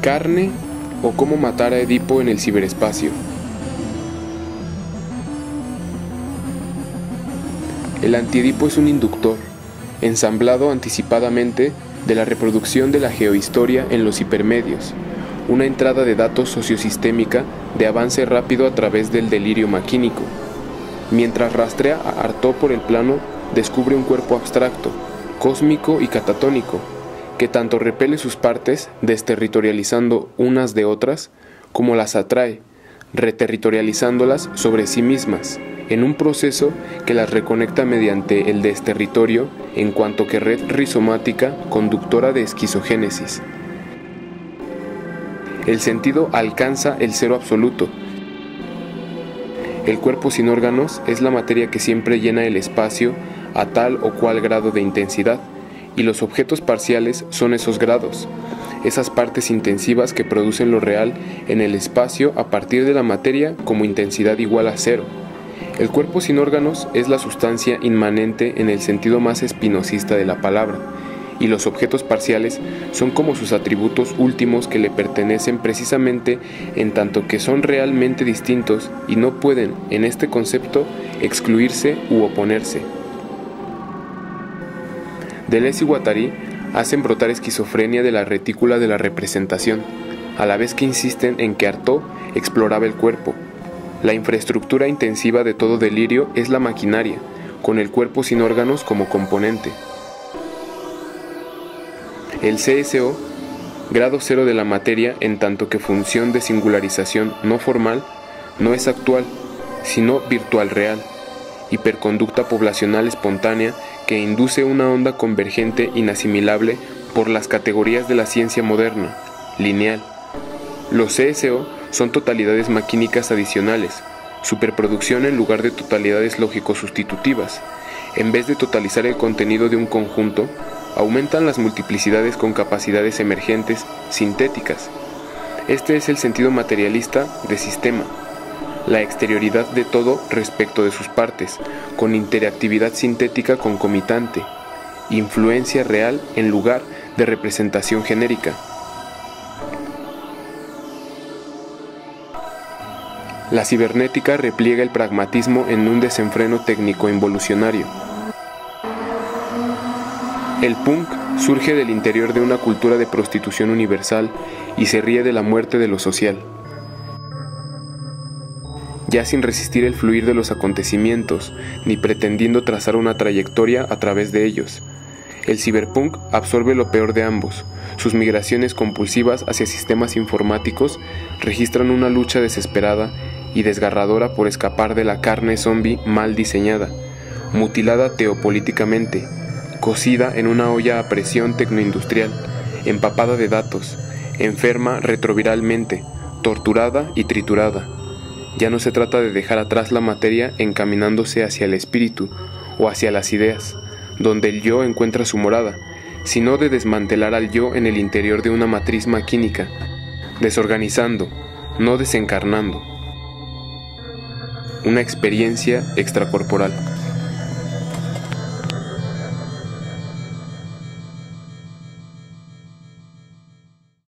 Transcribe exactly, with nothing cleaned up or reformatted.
Carne o cómo matar a Edipo en el ciberespacio. El antiedipo es un inductor, ensamblado anticipadamente de la reproducción de la geohistoria en los hipermedios, una entrada de datos sociosistémica de avance rápido a través del delirio maquínico. Mientras rastrea a Artaud por el plano, descubre un cuerpo abstracto, cósmico y catatónico, que tanto repele sus partes, desterritorializando unas de otras, como las atrae, reterritorializándolas sobre sí mismas, en un proceso que las reconecta mediante el desterritorio en cuanto que red rizomática conductora de esquizogénesis. El sentido alcanza el cero absoluto. El cuerpo sin órganos es la materia que siempre llena el espacio a tal o cual grado de intensidad, y los objetos parciales son esos grados, esas partes intensivas que producen lo real en el espacio a partir de la materia como intensidad igual a cero. El cuerpo sin órganos es la sustancia inmanente en el sentido más espinosista de la palabra, y los objetos parciales son como sus atributos últimos que le pertenecen precisamente en tanto que son realmente distintos y no pueden, en este concepto, excluirse u oponerse. Deleuze y Guattari hacen brotar esquizofrenia de la retícula de la representación, a la vez que insisten en que Artaud exploraba el cuerpo. La infraestructura intensiva de todo delirio es la maquinaria, con el cuerpo sin órganos como componente. El C S O, grado cero de la materia en tanto que función de singularización no formal, no es actual, sino virtual real, hiperconducta poblacional espontánea que induce una onda convergente inasimilable por las categorías de la ciencia moderna, lineal. Los C S O son totalidades maquínicas adicionales, superproducción en lugar de totalidades lógico-sustitutivas. En vez de totalizar el contenido de un conjunto, aumentan las multiplicidades con capacidades emergentes, sintéticas. Este es el sentido materialista de sistema, la exterioridad de todo respecto de sus partes, con interactividad sintética concomitante, influencia real en lugar de representación genérica. La cibernética repliega el pragmatismo en un desenfreno técnico-involucionario. El punk surge del interior de una cultura de prostitución universal y se ríe de la muerte de lo social. Ya sin resistir el fluir de los acontecimientos, ni pretendiendo trazar una trayectoria a través de ellos. El ciberpunk absorbe lo peor de ambos. Sus migraciones compulsivas hacia sistemas informáticos registran una lucha desesperada y desgarradora por escapar de la carne zombie mal diseñada, mutilada teopolíticamente, cocida en una olla a presión tecnoindustrial, empapada de datos, enferma retroviralmente, torturada y triturada. Ya no se trata de dejar atrás la materia encaminándose hacia el espíritu o hacia las ideas, donde el yo encuentra su morada, sino de desmantelar al yo en el interior de una matriz maquínica, desorganizando, no desencarnando. Una experiencia extracorporal.